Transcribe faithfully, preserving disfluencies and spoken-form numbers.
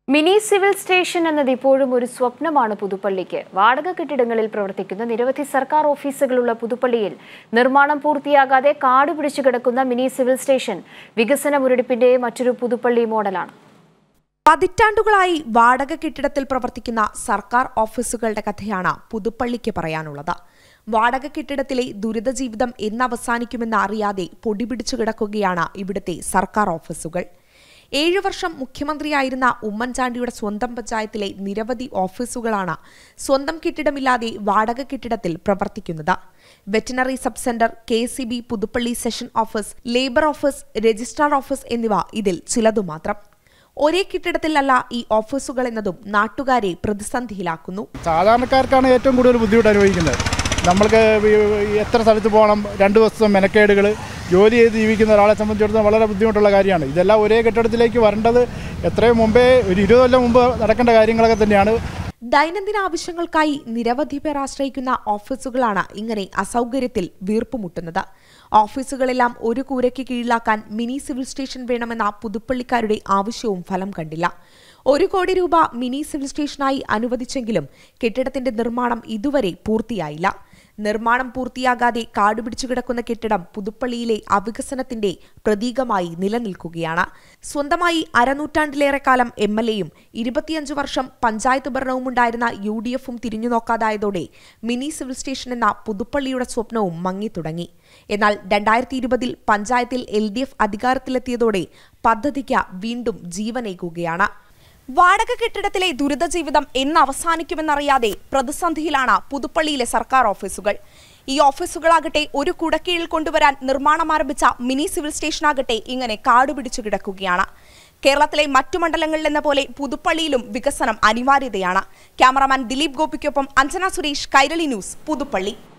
Mini civil station എന്നത് ഇപ്പോഴും ഒരു സ്വപ്നമാണ് പുതുപ്പള്ളിക്ക്. വാടക കെട്ടിടങ്ങളിൽ പ്രവർത്തിക്കുന്ന നിരവധി സർക്കാർ ഓഫീസുകളുള്ള പുതുപ്പള്ളിയിൽ നിർമ്മാണം പൂർത്തിയാകാതെ കാട് പിടിച്ചു കിടക്കുന്ന മിനി സിവിൽ സ്റ്റേഷൻ വികസന മുരടിപ്പിന്റെ മറ്റൊരു പുതുപ്പള്ളി മോഡലാണ്. പതിറ്റാണ്ടുകളായി വാടക കെട്ടിടത്തിൽ പ്രവർത്തിക്കുന്ന സർക്കാർ ഓഫീസുകളുടെ കഥയാണ് പുതുപ്പള്ളിക്ക് പറയാനുള്ളത്. വാടക കെട്ടിടത്തിലെ ദുരിത ജീവിതം എന്നവസാനിക്കുമെന്ന് അറിയാതെ പൊടിപിടിച്ചു കിടക്കുകയാണ് ഇവിടുത്തെ സർക്കാർ ഓഫീസുകൾ. ഏഴു വർഷം മുഖ്യമന്ത്രിയായിരുന്ന ഉമ്മൻചാണ്ടിയുടെ സ്വന്തം പഞ്ചായത്തിലെ നിരവധി ഓഫീസുകളാണ് സ്വന്തം കെട്ടിടമില്ലാതെ വാടക കെട്ടിടത്തിൽ പ്രവർത്തിക്കുന്നത്. Veterinary sub centre, K C B Puthuppally section office, labour office, registrar office എന്നിവ ഇതിൽ ചിലതു മാത്രം. ഒരേ കെട്ടിടത്തിലല്ല ഈ ഓഫീസുകൾ എന്നതും നാട്ടുകാരെ പ്രതിസന്ധിയിലാക്കുന്നു. സാധാരണക്കാർക്കാണ് ഏറ്റവും കൂടുതൽ ബുദ്ധിമുട്ട് അനുഭവിക്കുന്നത്. നമ്മൾക്ക് എത്ര സ്ഥലത്ത് പോകണം, രണ്ട് ദിവസം മെനക്കേടുകൾ, ജോലി ചെയ്ത് ജീവിക്കുന്ന ഒരാളെ സംബന്ധിച്ചിടത്തോളം വളരെ ബുദ്ധിമുട്ടുള്ള കാര്യമാണ്. ഇതെല്ലാം ഒരേ കെട്ടിടത്തിലേക്ക് വരേണ്ടത് എത്രയും മുമ്പേ, ഒരു ഇരുപത് കൊല്ലം മുമ്പ് നടക്കേണ്ട കാര്യങ്ങളൊക്കെ തന്നെയാണ്. ദൈനംദിന ആവശ്യങ്ങൾക്കായി നിരവധി പേർ ആശ്രയിക്കുന്ന ഓഫീസുകളാണ് ഇങ്ങനെ അസൗകര്യത്തിൽ വീർപ്പുമുട്ടുന്നത്. ഓഫീസുകളെല്ലാം ഒരു കൂരയ്ക്ക് കീഴിലാക്കാൻ മിനി സിവിൽ സ്റ്റേഷൻ വേണമെന്ന പുതുപ്പള്ളിക്കാരുടെ ആവശ്യവും ഫലം കണ്ടില്ല. ഒരു കോടി രൂപ മിനി സിവിൽ സ്റ്റേഷനായി അനുവദിച്ചെങ്കിലും കെട്ടിടത്തിന്റെ നിർമ്മാണം ഇതുവരെ പൂർത്തിയായില്ല. നിർമ്മാണം പൂർത്തിയാകാതെ കാടുപിടിച്ചു കിടക്കുന്ന കെട്ടിടം പുതുപ്പള്ളിയിലെ അവികസനത്തിന്റെ പ്രതീകമായി നിലനിൽക്കുകയാണ്. സ്വന്തമായി അരനൂറ്റാണ്ടിലേറെ കാലം എം എൽ എയും ഇരുപത്തിയഞ്ചു വർഷം പഞ്ചായത്ത് ഭരണവും ഉണ്ടായിരുന്ന യു ഡി എഫും തിരിഞ്ഞുനോക്കാതായതോടെ മിനി സിവിൽ സ്റ്റേഷൻ എന്ന പുതുപ്പള്ളിയുടെ സ്വപ്നവും മങ്ങിത്തുടങ്ങി. എന്നാൽ രണ്ടായിരത്തി ഇരുപതിൽ പഞ്ചായത്തിൽ എൽ ഡി എഫ് അധികാരത്തിലെത്തിയതോടെ പദ്ധതിക്ക് വീണ്ടും ജീവനേകുകയാണ്. വാടക കെട്ടിടത്തിലെ ദുരിത ജീവിതം എന്ന് അവസാനിക്കുമെന്നറിയാതെ പ്രതിസന്ധിയിലാണ് പുതുപ്പള്ളിയിലെ സർക്കാർ ഓഫീസുകൾ. ഈ ഓഫീസുകളാകട്ടെ ഒരു കുടക്കീഴിൽ കൊണ്ടുവരാൻ നിർമ്മാണം ആരംഭിച്ച മിനി സിവിൽ സ്റ്റേഷനാകട്ടെ ഇങ്ങനെ കാടുപിടിച്ചു കിടക്കുകയാണ്. കേരളത്തിലെ മറ്റു മണ്ഡലങ്ങളിലെന്ന പോലെ പുതുപ്പള്ളിയിലും വികസനം അനിവാര്യതയാണ്. ക്യാമറാമാൻ ദിലീപ് ഗോപിക്കൊപ്പം അഞ്ജന സുരേഷ്, കൈരളി ന്യൂസ്, പുതുപ്പള്ളി.